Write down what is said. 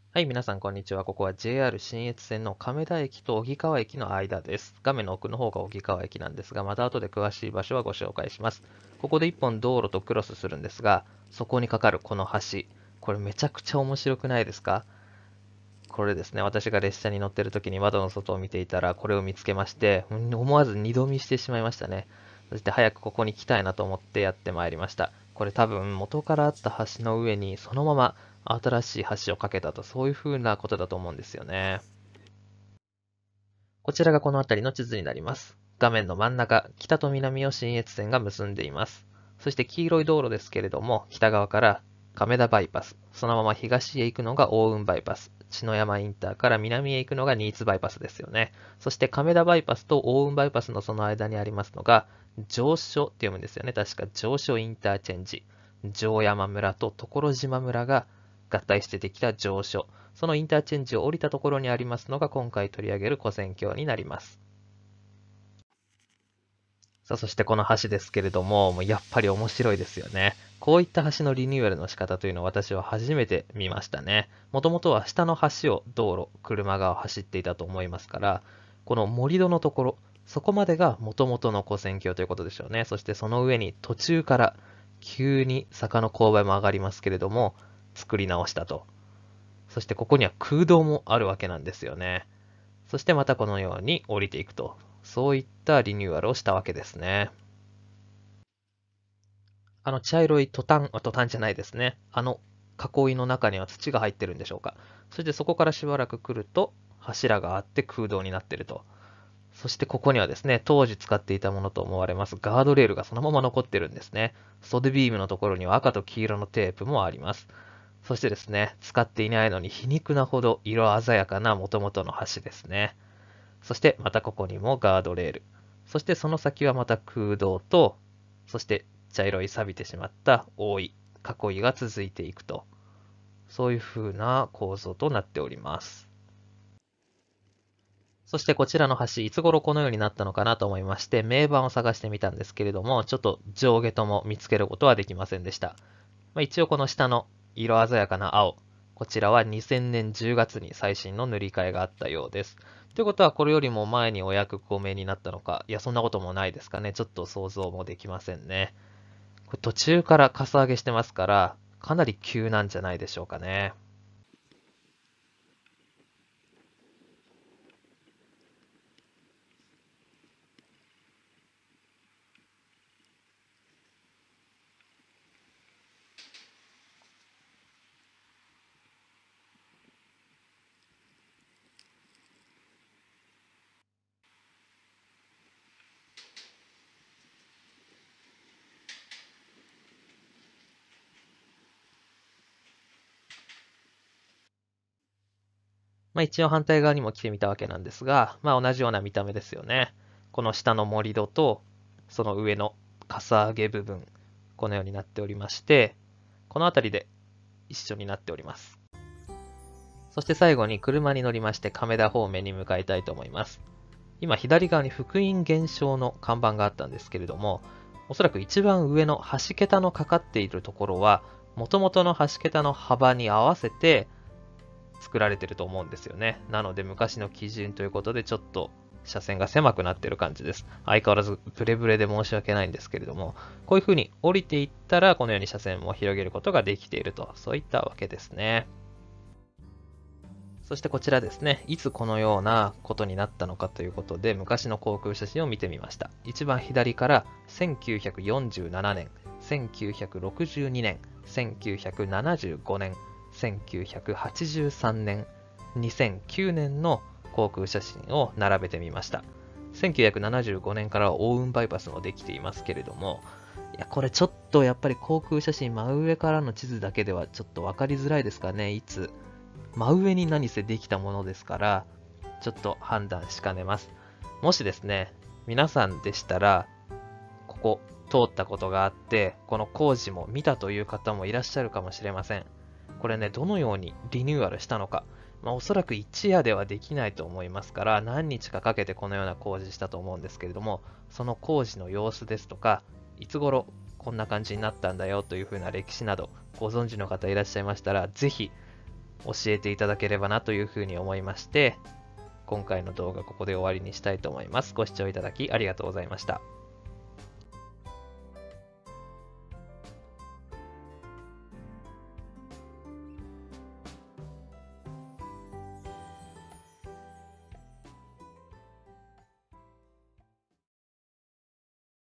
はい、皆さん、こんにちは。ここは JR 信越線の亀田駅と荻川駅の間です。画面の奥の方が荻川駅なんですが、また後で詳しい場所はご紹介します。ここで一本道路とクロスするんですが、そこにかかるこの橋。これめちゃくちゃ面白くないですか？これですね、私が列車に乗ってる時に窓の外を見ていたら、これを見つけまして、思わず二度見してしまいましたね。そして早くここに来たいなと思ってやってまいりました。これ多分元からあった橋の上にそのまま新しい橋を架けたと、そういう風なことだと思うんですよね。こちらがこの辺りの地図になります。画面の真ん中、北と南を信越線が結んでいます。そして黄色い道路ですけれども、北側から亀田バイパス、そのまま東へ行くのが大雲バイパス、篠山インターから南へ行くのが新津バイパスですよね。そして亀田バイパスと大雲バイパスのその間にありますのが、上所って読むんですよね。確か上所インターチェンジ。城山村と所島村が合体してできた上所。そのインターチェンジを降りたところにありますのが今回取り上げる跨線橋になります。さあ、そしてこの橋ですけれども、やっぱり面白いですよね。こういった橋のリニューアルの仕方というのを私は初めて見ましたね。もともとは下の橋を道路、車が走っていたと思いますから、この盛り土のところ、そこまでが元々の跨線橋ということでしょうね。そしてその上に途中から急に坂の勾配も上がりますけれども、作り直したと。そしてここには空洞もあるわけなんですよね。そしてまたこのように降りていくと。そういったリニューアルをしたわけですね。茶色いトタンじゃないですね。囲いの中には土が入ってるんでしょうか。そしてそこからしばらく来ると、柱があって空洞になっていると。そしてここにはですね、当時使っていたものと思われますガードレールがそのまま残ってるんですね。袖ビームのところには赤と黄色のテープもあります。そしてですね、使っていないのに皮肉なほど色鮮やかな元々の橋ですね。そしてまたここにもガードレール。そしてその先はまた空洞と、そして茶色い錆びてしまった囲いが続いていくと。そういう風な構造となっております。そしてこちらの橋、いつ頃このようになったのかなと思いまして、銘板を探してみたんですけれども、ちょっと上下とも見つけることはできませんでした。一応この下の色鮮やかな青、こちらは2000年10月に最新の塗り替えがあったようです。ということはこれよりも前にお役御免になったのか、いやそんなこともないですかね。ちょっと想像もできませんね。これ途中からかさ上げしてますから、かなり急なんじゃないでしょうかね。一応反対側にも来てみたわけなんですが、同じような見た目ですよね。この下の盛り土と、その上のかさ上げ部分、このようになっておりまして、この辺りで一緒になっております。そして最後に車に乗りまして亀田方面に向かいたいと思います。今左側に福音現象の看板があったんですけれども、おそらく一番上の橋桁のかかっているところは、元々の橋桁の幅に合わせて作られてると思うんですよね。なので昔の基準ということでちょっと車線が狭くなってる感じです。相変わらずブレブレで申し訳ないんですけれども、こういう風に降りていったらこのように車線も広げることができていると、そういったわけですね。そしてこちらですね、いつこのようなことになったのかということで、昔の航空写真を見てみました。一番左から1947年、1962年、1975年、1983年、2009年の航空写真を並べてみました。1975年からは大雲バイパスもできていますけれども、いや、これちょっとやっぱり航空写真真上からの地図だけではちょっと分かりづらいですかね、いつ真上に何せできたものですから、ちょっと判断しかねます。もしですね、皆さんでしたら、ここ通ったことがあって、この工事も見たという方もいらっしゃるかもしれません。これね、どのようにリニューアルしたのか。おそらく一夜ではできないと思いますから、何日かかけてこのような工事したと思うんですけれども、その工事の様子ですとか、いつ頃こんな感じになったんだよというふうな歴史など、ご存知の方いらっしゃいましたら、ぜひ教えていただければなというふうに思いまして、今回の動画ここで終わりにしたいと思います。ご視聴いただきありがとうございました。